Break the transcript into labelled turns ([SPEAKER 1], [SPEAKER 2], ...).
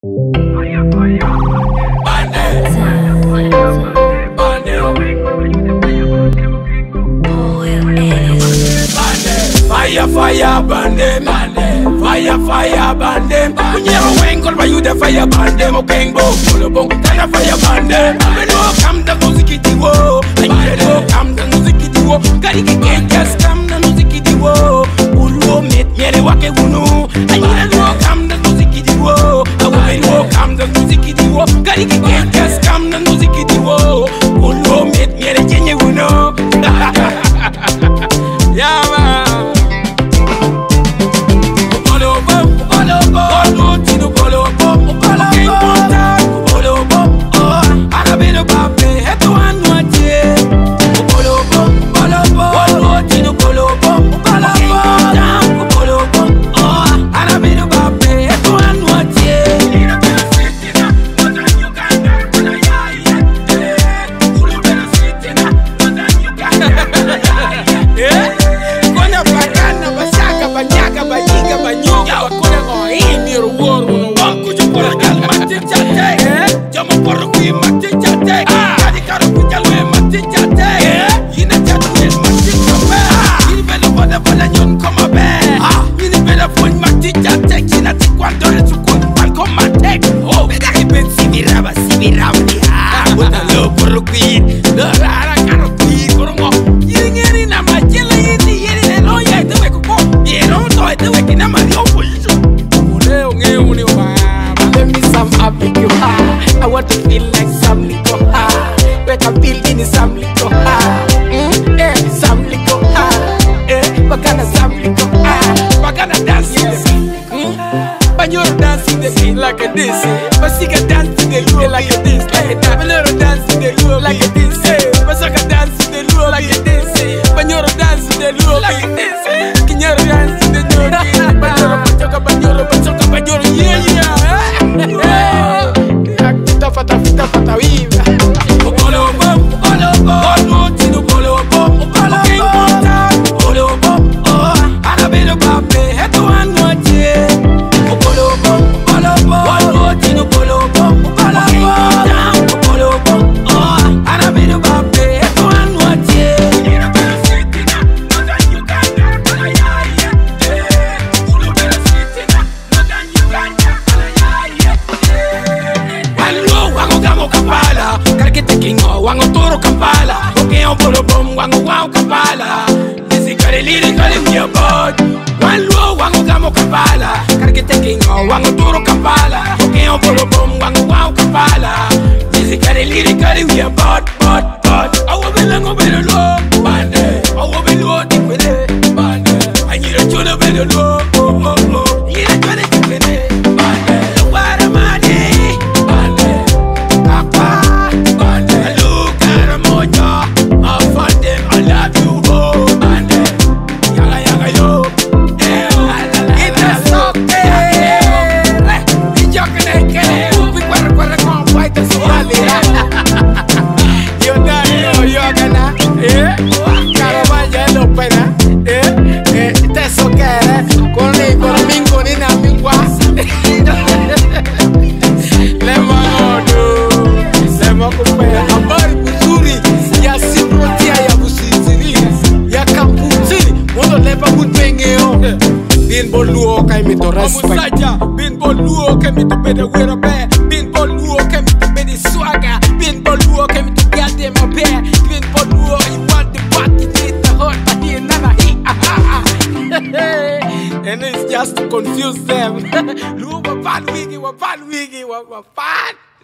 [SPEAKER 1] Fire burn them, fire burn them. When you wing call by you the fire burn them. Okay, go pull up, kind of fire burn them. I know come the music it wo, I know come the music it wo. Gotta get just come the music it wo. Ulu met me the wake unu. I know come the music it wo. I know come the music it wo. Gotta get just come the music it wo. Ulu met me the jenye unu. Yeah man.
[SPEAKER 2] I want to feel like some little high. Where I'm building some little high. Some little high. Bagana some little high. Bagana dance in the beat. Banyoro dance in the beat like a this. Basika dance in the loop like a this. Banyoro dance in the loop like a this. Basaka dance in the loop like a this. Banyoro dance in the loop like a this. Kinyoro dance in the loop. Banyoro, banyoro, yeah. Fata viva.
[SPEAKER 1] Bolo bom, bolo tino bolo bom, bolo bolo bom, arabelo pape, eto anoche. Bolo bom, tino bolo bom, bolo bom, arabelo pape, eto anoche. Wango toro Kampala, okay on polo bom, wango wow Kampala. Physically, lyrically, me a bud. One low, wango gamo Kampala. Karke taking on wango toro Kampala, okay on polo bom, wango wow Kampala. Physically, lyrically, me a bud. I will be long over the low, bande. I will be low, deep with it, bande. I need a tune over the low, oh. Need a tune deep with it, bande. The water money, bande. Papa.
[SPEAKER 2] Bin bolu okay mi to respect.
[SPEAKER 1] Bin bolu okay mi to bede wera be. Bin bolu okay mi to bede swagger. Bin bolu okay mi to get them up here. Bin bolu you want the party need the hot but here nana he. And it's just to confuse them. Lu wa bad wigi wa bad.